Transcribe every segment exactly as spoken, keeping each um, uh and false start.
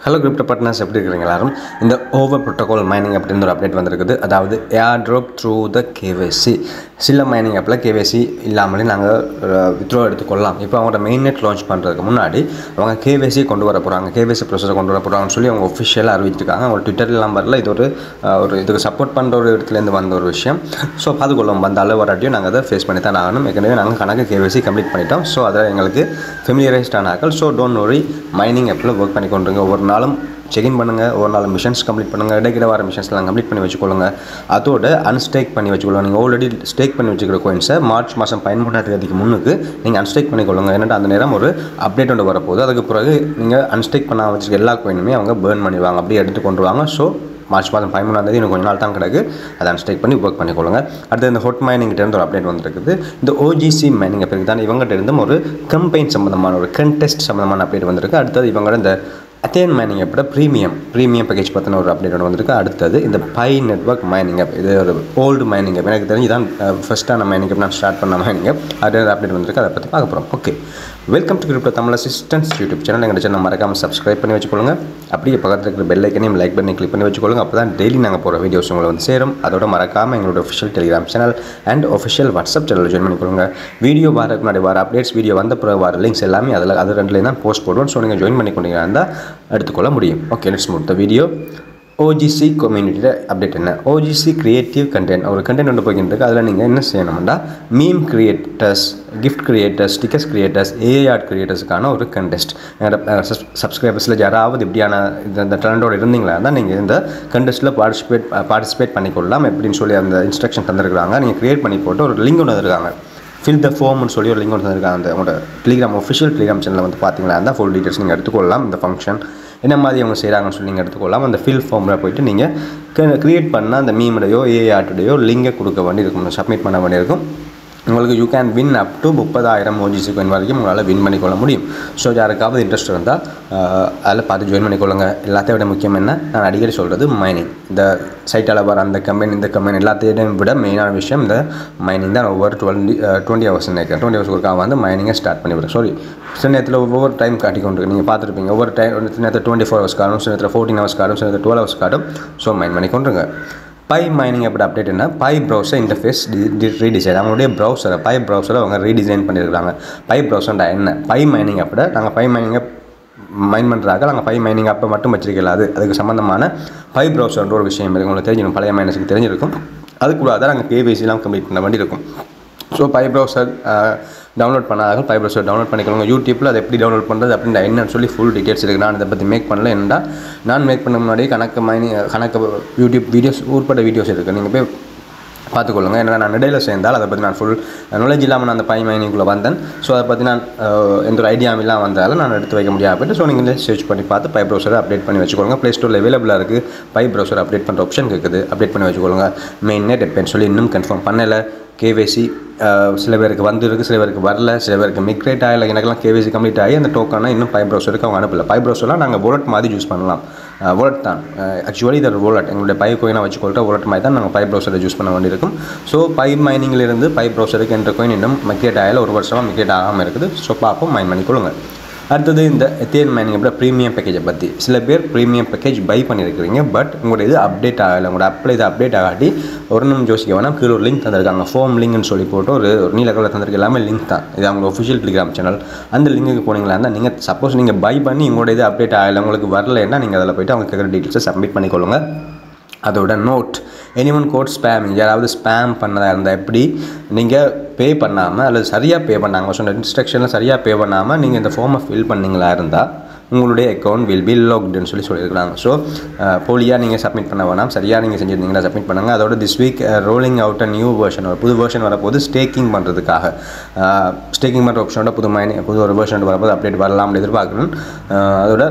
Hello crypto partners, எப்படி இருக்கீங்க எல்லாரும்? இந்த ஓவர் protocol mining அப்படின்ற ஒரு அப்டேட் வந்திருக்குது. அதாவது airdrop through the K Y C. சில மைனிங் ஆப்பில் K Y C இல்லாமலே நாங்கள் வித்ட்ரா எடுத்துக்கொள்ளலாம். இப்போ அவங்களோட மெயின் நெட் லான்ச் பண்ணுறதுக்கு முன்னாடி அவங்க K Y C கொண்டு வர போகிறாங்க, K Y C ப்ரொசஸை கொண்டு வர போகிறாங்கன்னு சொல்லி அவங்க ஒஃபிஷியலாக அறிவிச்சிருக்காங்க. அவங்க ட்விட்டர் நம்பரில் இது ஒரு ஒரு இதுக்கு சப்போர்ட் பண்ணுற ஒரு இடத்துலேருந்து வந்த ஒரு விஷயம். ஸோ பார்த்துக்கொள்ளும் வந்த அளவு வராட்டியும் நாங்கள் அதை ஃபேஸ் பண்ணி தான் ஆகணும். ஏற்கனவே நாங்கள் கணக்கு K Y C கம்ப்ளீட் பண்ணிட்டோம். ஸோ அதை எங்களுக்கு ஃபெமிலியரைஸ்ட் ஆனாக்கள். ஸோ டோன்ட் வரி, மைனிங் ஆப்பில் ஒர்க் பண்ணி கொண்டுருங்க. ஒரு நாளும் செக்இன் பண்ணுங்கள், ஒரு நாள் மிஷன்ஸ் கம்ப்ளீட் பண்ணுங்கள், இடைக்கிட வர மிஷன்ஸ்லாம் கம்ப்ளீட் பண்ணி வச்சுக்கொள்ளுங்க. அதோட அன்ஸ்டேக் பண்ணி வச்சுக்கொள்ளுங்க. நீங்கள் ஆல்ரெடி ஸ்டேக் பண்ணி வச்சுக்கிற கோயின்ஸை மார்ச் மாதம் பதிமூணாம் தேதிக்கு முன்னுக்கு நீங்கள் அன்ஸ்டேக் பண்ணிக்கொள்ளுங்க. ஏன்னா அந்த நேரம் ஒரு அப்டேட் ஒன்று வரப்போகுது. அதுக்கு பிறகு நீங்கள் அன்ஸ்டேக் பண்ண வச்சுருக்க எல்லா கோயினுமே அவங்க பேர்ன் பண்ணிடுவாங்க, அப்படியே எடுத்து கொண்டு வாங்க. ஸோ மார்ச் மாதம் பதிமூணாம் தேதி இன்னும் கொஞ்சம் நாள் தான் கிடக்கு, அதை அன்ஸ்டேக் பண்ணி ஒர்க் பண்ணிக்கொள்ளுங்க. அடுத்து இந்த ஹாட் மைனிங்கிட்டேருந்து ஒரு அப்டேட் வந்துருக்குது. இந்த O G C மைனிங் அப்படி தான் இவங்ககிட்ட இருந்தும் ஒரு கம்பெயின் சம்மந்தமான ஒரு கண்டெஸ்ட் சம்மந்தமான அப்டேட் வந்திருக்கு. அடுத்தது இவங்களோட இந்த அத்தேன் மைனிங் அப்போட ப்ரீமியம் ப்ரீமியம் பேக்கேஜ் பற்றின ஒரு அப்டேட் ஒன்று வந்திருக்கு. அடுத்தது இந்த பை நெட்வொர்க் மைனிங் அப், இது ஒரு ஓல்டு மைனிங் அப், எனக்கு தெரிஞ்சு தான் ஃபஸ்ட்டான மைனிங் அப், நான் ஸ்டார்ட் பண்ண மைனிங் அப். அது அப்டேட் வந்திருக்கு, அதை பற்றி பார்க்க போகிறோம். Okay, welcome to crypto Tamil assistance YouTube channel. எங்கள் சேனல் மறக்காமல் சப்ஸ்கிரைப் பண்ணி வச்சுக்கொள்ளுங்க. அப்படியே பக்கத்தில் இருக்கிற பெல் ஐக்கனையும் லைக் பண்ணி கிளிக் பண்ணி வச்சுக்கொள்ளுங்க. அப்போ தான் டெய்லி நாங்கள் போகிற வீடியோஸ் உங்களை வந்து சேரும். அதோட மறக்காமல் எங்களோட official Telegram channel and official WhatsApp channel join பண்ணிக்கொள்ளுங்க. வீடியோ வரதுக்கு முன்னாடி வர அப்டேட்ஸ், வீடியோ வந்த பிறகு வர லிங்க்ஸ் எல்லாமே அதில் அது ரெண்டுலேயும் தான் போஸ்ட் போடுவோம். ஸோ நீங்கள் ஜாயின் பண்ணிக்கொண்டீங்கன்னா இருந்தால் எடுத்துக்கொள்ள முடியும். Okay, let's move the video. O G C கம்யூனிட்டியோட அப்டேட் என்ன? O G C creative content, ஒரு கண்டென்ட் ஒன்று போய்கிட்டு அதில் நீங்கள் என்ன செய்யணும்னா meme creators, gift creators, stickers creators, AI art கிரியேட்டர்ஸுக்கான ஒரு கண்டெஸ்ட். சப்ஸ்கிரைபர்ஸில் யாராவது இப்படியான இந்த ட்ரெண்டோடு இருந்தீங்களா தான் நீங்கள் இந்த கண்டெஸ்ட்டில் பார்ட்டிசிபேட் பார்ட்டிசிபேட் பண்ணிக்கொள்ளலாம். எப்படின்னு சொல்லி அந்த இன்ஸ்ட்ரக்ஷன் தந்துருக்காங்க. நீங்கள் கிரியேட் பண்ணி போட்டு ஒரு லிங்க் ஒன்று தந்துருக்காங்க, ஃபில் த ஃபார்ம்னு சொல்லி ஒரு லிங்க் ஒன்று தந்துருக்காங்க. அந்த உங்களோட டெலிகிராம் ஒஃபிஷியல் டெலிகிராம் சேனலில் வந்து பார்த்தீங்களா இருந்தால் ஃபுல் டீட்டெயில்ஸ் நீங்கள் எடுத்துக்கொள்ளலாம். இந்த ஃபங்க்ஷன் என்ன மாதிரி அவங்க செய்கிறாங்கன்னு சொல்லி நீங்கள் எடுத்துக்கொள்ளலாம். அந்த ஃபில் ஃபார்மில் போய்ட்டு நீங்கள் க்ரியேட் பண்ணால் அந்த மீமுடையோ ஏஐ ஆர்ட்டுடையோ லிங்கை கொடுக்க வேண்டியிருக்கும், சப்மிட் பண்ண வேண்டியிருக்கும். உங்களுக்கு you can win up to முப்பதாயிரம் O G C coin வரைக்கும் உங்களால் வின் பண்ணிக்கொள்ள முடியும். ஸோ யாருக்காவது இன்ட்ரெஸ்ட் இருந்தால் அதில் பார்த்து ஜாயின் பண்ணிக்கொள்ளுங்க. எல்லாத்தையும் விட முக்கியம் என்ன, நான் அடிக்கடி சொல்கிறது மைனிங். இந்த சைட்டால் வர அந்த கம்பெனி இந்த கம்பெனி எல்லாத்தையும் விட மெயினான விஷயம் இந்த மைனிங் தான். ஒவ்வொரு டுவெண்ட்டி டுவெண்ட்டி ஹவர்ஸ் நினைக்கிறேன் டுவெண்ட்டி ஹவர்ஸ் ஒருக்காக வந்து மைனிங்கை ஸ்டார்ட் பண்ணி விடுறேன். சாரி, சில நேரத்தில் ஒவ்வொரு டைம் காட்டிக்கொண்டு நீங்கள் பார்த்துருப்பீங்க. ஒவ்வொரு டைம் சில நேரத்தில் டுவெண்ட்டி ஃபோர் ஹவர்ஸ் காடும், சில நேரத்தில் ஃபோர்டீன் ஹவர்ஸ் காடும், சில நேரத்தில் டுவெல் ஹவர்ஸ் காடும். ஸோ மைன் பண்ணிக்கொண்டுருங்க. பை மைனிங் அப்படி அப்டேட் என்ன, பை ப்ரௌசர் இன்டர்ஃபேஸ் ரீடிசைன். அவங்களுடைய ப்ரௌசரை பை ப்ரௌசரை அவங்க ரீடிசைன் பண்ணியிருக்காங்க. பை ப்ரௌசர்டா என்ன, பை மைனிங் அப்போ நாங்கள் பை மைனிங்கை மைன் பண்ணுறாங்க. நாங்கள் பை மைனிங் அப்போ மட்டும் வச்சிருக்கல, அது அதுக்கு சம்மந்தமான பை ப்ரௌசர்ன்ற ஒரு விஷயம் இருக்குது. உங்களுக்கு தெரிஞ்சிருக்கும், பழைய மைனஸுக்கு தெரிஞ்சிருக்கும். அதுக்கூட தான் நாங்கள் K Y C எல்லாம் கம்ப்ளீட் பண்ண வேண்டி இருக்கும். ஸோ பை ப்ரௌசர் டவுன்லோட் பண்ணாதால் பை ப்ரௌசர் டவுன்லோட் பண்ணிக்கோங்க. யூடியூப்பில் அதை எப்படி டவுன்லோட் பண்ணுறது அப்படின்ற என்னன்னு சொல்லி ஃபுல் டீட்டெயில்ஸ் இருக்குது. நான் இதை பற்றி மேக் பண்ணல. என்னடா நான் மேக் பண்ண முன்னாடி கணக்கு மைனிங் கணக்கு யூடியூப் வீடியோஸ் ஊர்பட்ட வீடியோஸ் இருக்குது, நீங்கள் போய் பார்த்துக்கொள்ளுங்க. ஏன்னா நான் இடையில சேர்ந்தால் அதை பற்றி நான் ஃபுல் நாலேஜ் இல்லாமல் நான் அந்த பை மைனிங்குள்ளே வந்தேன். ஸோ அதை பற்றி நான் எந்த ஒரு ஐடியாவும் இல்லாமல் வந்தாலும் நான் எடுத்து வைக்க முடியாது அப்படின்ட்டு. ஸோ நீங்கள் சர்ச் பண்ணி பார்த்து பை ப்ரௌசரை அப்டேட் பண்ணி வச்சுக்கொள்ளுங்க. ப்ளே ஸ்டோரில் அவைலபிளாக இருக்குது. பை ப்ரௌசர் அப்டேட் பண்ணுற ஆப்ஷன் இருக்குது, அப்டேட் பண்ணி வச்சுக்கொள்ளுங்க. மெயின் நெட் எப்போன்னு சொல்லி இன்னும் கன்ஃபார்ம் பண்ணலை. K Y C சில பேருக்கு வந்துருக்கு, சில பேருக்கு வரல, சில பேருக்கு மிக்ரேட் ஆகலை. எனக்கெல்லாம் K Y C கம்ப்ளீட் ஆகி அந்த டோக்கனை இன்னும் பை ப்ரௌசருக்கு அவங்க அனுப்பலை. பை ப்ரௌசர்லாம் நாங்கள் வாலெட் மாதிரி யூஸ் பண்ணலாம். வாலெட் தான் ஆக்சுவலி இது ஒரு வாலெட், எங்களுடைய பை கோயினாக வச்சுக்கொள்கிற வாலெட் மாதிரி தான் நாங்கள் பை ப்ரௌசரை யூஸ் பண்ண வேண்டியிருக்கும். ஸோ பை மைனிங்கிலிருந்து பை ப்ரௌசருக்கு என்ற கோயின் இன்னும் மிக்ரேட் ஆகலை, ஒரு வருஷமாக மிக்ரேட் ஆகாமல் இருக்குது. ஸோ பார்ப்போம், மைன் பண்ணிக்கொள்ளுங்க. அடுத்தது இந்த எத்தேன் மைனிங் அப்படி ப்ரீமியம் பேக்கேஜை பற்றி. சில பேர் ப்ரீமியம் பேக்கேஜ் பை பண்ணியிருக்கிறீங்க, பட் உங்களோட இது அப்டேட் ஆகலை. உங்களோட அப்ளை இது அப்டேட் ஆகாட்டி ஒரு நிமிஷம் யோசிக்க வேணாம். கீழே ஒரு லிங்க் தந்திருக்காங்க, ஃபார்ம் லிங்க்னு சொல்லி போட்டு ஒரு ஒரு நீல கலர் தந்திருக்கு. எல்லாமே லிங்க் தான், இது அவங்க ஒஃபிஷியல் டெலிகிராம் சேனல். அந்த லிங்க்கு போனீங்களா இருந்தால் நீங்கள் சப்போஸ் நீங்கள் பை பண்ணி உங்களோட இது அப்டேட் ஆகலை, உங்களுக்கு வரலைன்னா நீங்கள் அதில் போய்ட்டு அவங்க கேட்குற டீட்டெயில்ஸை சப்மிட் பண்ணிக்கொள்ளுங்க. அதோட நோட், எனிவன் கோட் ஸ்பேம், யாராவது ஸ்பேம் பண்ணதாக இருந்தால் எப்படி நீங்கள் பே பண்ணாமல் அல்லது சரியாக பே பண்ணாங்க சொன்ன இன்ஸ்ட்ரக்ஷனில் சரியாக பே பண்ணாமல் நீங்கள் இந்த ஃபார்மை ஃபில் பண்ணிங்களா இருந்தால் உங்களுடைய அக்கௌண்ட் வில் பி லாக்டுன்னு சொல்லி சொல்லியிருக்கிறாங்க. ஸோ போலியாக நீங்கள் சப்மிட் பண்ண வேணாம், சரியாக நீங்கள் செஞ்சுருந்தீங்கன்னா சப்மிட் பண்ணுங்கள். அதோட this week rolling out a new version, ஒரு புது வெர்ஷன் வரப்போது ஸ்டேக்கிங் பண்ணுறதுக்காக. ஸ்டேக்கிங் பண்ணுற ஆப்ஷனோட புது மைனி புது ஒரு வெர்ஷன் வரப்போது அப்டேட் வரலாம்னு எதிர்பார்க்குறேன். அதோட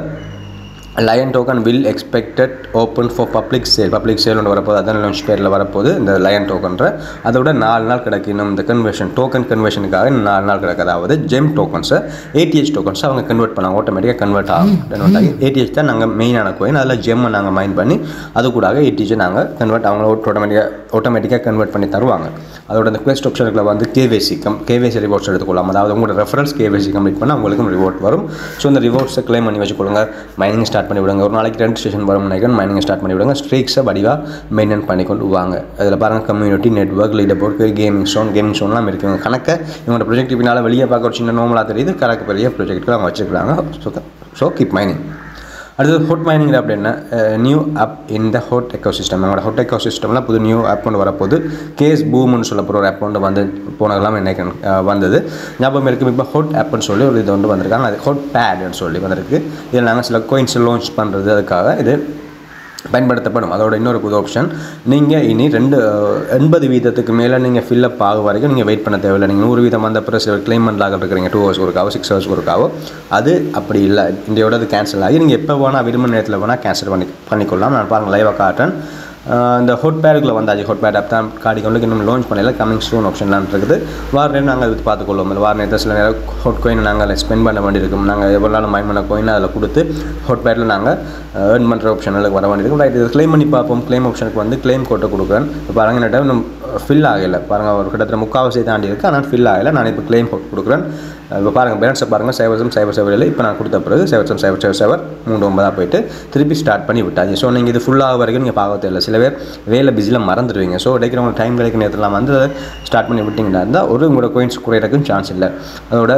lion token will expected open for public sale, public sale ஒன்று வரப்போது, அதான் லான்ச் பேரில் வரப்போது இந்த லயன் டோக்கன்ற. அதோட நாலு நாள் கிடக்கு இன்னும் இந்த கன்வர்ஷன், டோக்கன் கன்வர்ஷனுக்காக நாலு நாள் கிடக்கு. அதாவது ஜெம் டோக்கன்ஸை ஏடிஹெச் டோக்கன்ஸை அவங்க கன்வெர்ட் பண்ணாங்க, ஆட்டோமேட்டிக்காக கன்வெர்ட் ஆகும். கன்வெர்ட் ஆகி ஏடிஹெச் தான் நாங்கள் மெயினான கோயின், அதில் ஜெம்மை நாங்கள் மைன் பண்ணி அது கூட ஏடிஹெச்சை நாங்கள் கன்வெர்ட் அவங்கள ஆட்டோமேட்டிக்காக ஆட்டோமேட்டிக்காக கன்வெர்ட் பண்ணி தருவாங்க. அதோட அந்த குவெஸ்ட் ஆப்ஷனுக்குள்ள வந்து K Y C come K Y C rewards எடுத்துக்கொள்ளலாம். அதாவது உங்களோட reference K Y C complete பண்ணால் உங்களுக்கும் ரிவார்ட் வரும். ஸோ இந்த ரிவார்ட்ஸை கிளைம் பண்ணி வச்சுக்கொள்ளுங்க. மைனிங் ஸ்டார்ட் ஸ்டார்ட் பண்ணி விடுங்க. ஒரு நாளைக்கு ரெண்டு ஸ்டேஷன் வரும் நினைக்கிறேன். மைனிங்கை ஸ்டார்ட் பண்ணி விடுங்க. ஸ்ட்ரீக்ஸை வடிவாக மெயின்டைன் பண்ணி கொண்டு வாங்க. அதில் பாருங்கள் community, network, leader board, gaming zone gaming ஷோன்லாம் இருக்குங்க. கணக்கை இவங்களோட ப்ரொஜெக்ட் பின்னால் வெளியே பார்க்க ஒரு சின்ன நார்மலாக தெரியுது. கணக்கு பெரிய ப்ரொஜெக்ட்டுக்கு அவங்க வச்சுருக்காங்க. So so keep mining. அடுத்தது ஹோட் மைனிங் அப்படின்னா new app in the hot ecosystem. நம்மளோட ஹோட் எக்கோ சிஸ்டம்லாம் புது நியூ ஆப் கொண்டு வரப்போது. கேஸ் பூம்னு சொல்ல போகிற ஒரு ஆப் கொண்டு வந்து போனதெல்லாம் எனக்கு வந்தது ஞாபகம் இருக்குது. இப்போ ஹோட் ஆப்னு சொல்லி ஒரு இது வந்து வந்திருக்காங்க. அது ஹோட் பேட்னு சொல்லி வந்திருக்கு. இதில் நாங்கள் சில கோயின்ஸ் லான்ச் பண்ணுறது அதுக்காக இது பயன்படுத்தப்படும். அதோட இன்னொரு புது ஆப்ஷன், நீங்கள் இனி ரெண்டு எண்பது வீதத்துக்கு மேலே நீங்கள் ஃபில்லப் ஆகும் வரைக்கும் நீங்கள் வெயிட் பண்ண தேவையில்லை. நீங்கள் நூறு வீதம் வந்த பிறகு சில கிளைமெண்ட்லாக இருக்கிறீங்க டூ ஹவர்ஸ் ஒருக்காவோ சிக்ஸ் ஹவர்ஸ் ஒருக்காவோ, அது அப்படி இல்லை. இந்தியோட அது கேன்சல் ஆகி நீங்கள் எப்போ வேணால் விரும்ப நேரத்தில் வேணால் கேன்சல் பண்ணி பண்ணிக்கொள்ளலாம். நான் பாருங்கள் லைவாக காட்டுறேன். இந்த ஹோட் பேடுக்குள்ளே வந்தாச்சு. ஹோட் பேட் ஆப் தான் காடிக்கொண்டு இன்னும் லான்ச் பண்ணல. கமிங் ஸ்டோன் ஆப்ஷன்லாம் இருக்குது. வார நேரம் நாங்கள் அது பார்த்துக்கொள்வோம். வார நேரத்தில் சில நேரம் ஹோட் கோயினை நாங்கள் ஸ்பெண்ட் பண்ண வேண்டியிருக்கும். நாங்கள் எவ்வளோ நாள் மைன் பண்ண கோயினை அதில் கொடுத்து ஹோட் பேட்டில் நாங்கள் ஏர்ன் பண்ணுற ஆப்ஷனுக்கு வர வேண்டியிருக்கும். ரைட், இது கிளைம் பண்ணி பார்ப்போம். கிளைம் ஆப்ஷனுக்கு வந்து கிளைம் கோட்டை கொடுக்குறேன். இப்போ பாருங்கள் நேரம் இன்னும் ஃபில் ஆகலை. பாருங்கள் ஒரு கிட்டத்தட்ட முக்கால்வாசி தாண்டி இருக்குது. ஆனால் ஃபில் ஆகலை. நான் இப்போ கிளைம் கோட் கொடுக்குறேன். இப்போ பாருங்கள் பேலன்ஸை பாருங்கள். சைவசம் சைவர் சைவர் இல்லை. இப்போ நான் கொடுத்த பிறகு சைவசம் சைவர் சைவர் சைவர் மூணு ஒன்பதாக போயிட்டு திருப்பி ஸ்டார்ட் பண்ணி விட்டாச்சு. ஸோ நீங்கள் இது ஃபுல்லாக வரைக்கும் நீங்கள் பார்க்க தேவையில்லை. சில பேர் வேலை பிஸியில் மறந்துடுவீங்க. ஸோ கிடைக்கிறவங்க டைம் கிடைக்கிற நேரத்தில் வந்து ஸ்டார்ட் பண்ணி விட்டிங்கன்னா இருந்தால் ஒரு உங்களோட கோயின்ஸ் குறையிறதுக்கும் சான்ஸ் இல்லை. அதோட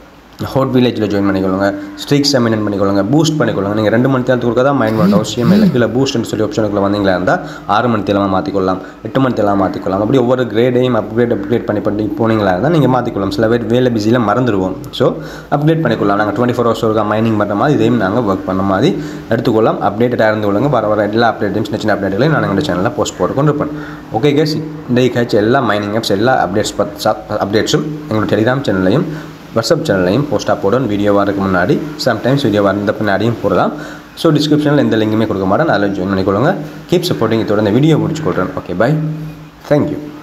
ஹோட் வில்லேஜில் ஜாயின் பண்ணிக்கொள்ளுங்க. ஸ்ட்ரீக்ஸை மெயின்டைன் பண்ணிக்கொள்ளுங்க. பூஸ்ட் பண்ணிக்கொள்ளுங்க. நீங்கள் ரெண்டு மணி தேர்த்து கொடுக்க தான் மைண்ட் பண்ண அவசியம் இல்லை. கீழே பூஸ்ட்னு சொல்லி ஆப்ஷனுக்குள்ள வந்தீங்களா இருந்தால் ஆறு மணி தேலாமல் மாற்றிக்கொள்ளலாம், எட்டு மணி தேலாமல் மாற்றிக்கொள்ளலாம். அப்படி ஒவ்வொரு கிரேடையும் அப்கிரேட் அப்கிரேட் பண்ணி பண்ணி போனீங்களா இருந்தால் நீங்கள் மாற்றிக்கொள்ளலாம். சில பேர் வேலை பிஸியில் மறந்துடுவோம். ஸோ அப்டேட் பண்ணிக்கொள்ளலாம். நாங்கள் டுவெண்ட்டி ஃபோர் ஹவர்ஸ் ஒருக்கா மைனிங் பண்ணுற மாதிரி இதையும் நாங்கள் ஒர்க் பண்ண மாதிரி எடுத்துக்கொள்ளலாம். அப்டேட்டாக இருந்து கொள்ளுங்க. வர வர எல்லா அப்டேட்டையும் சின்ன சின்ன அப்டேட்களையும் நான் எங்கள் சேனலில் போஸ்ட் போட்டு கொண்டு இருப்பேன். ஓகே கேஸ், இன்றைக்கு காய்ச்சி எல்லா மைனிங் ஆப்ஸ் எல்லா அப்டேட்ஸ் அப்டேட்ஸும் எங்களோட டெலிகிராம் சேனல்லையும் வாட்ஸ்அப் சேனல்லையும் போஸ்ட்டாக போடுவோம். வீடியோ வரதுக்கு முன்னாடி சம்டைம்ஸ் வீடியோ வந்த பின்னாடியும் போடலாம். ஸோ டிஸ்கிரிப்ஷனில் எந்த லிங்குமே கொடுக்க மாட்டேன். அதில் ஜாயின் பண்ணிக்கொள்ளுங்க. Keep supporting. இதோட இந்த வீடியோ முடிச்சு கொடுறேன். Okay, by. தேங்க்யூ.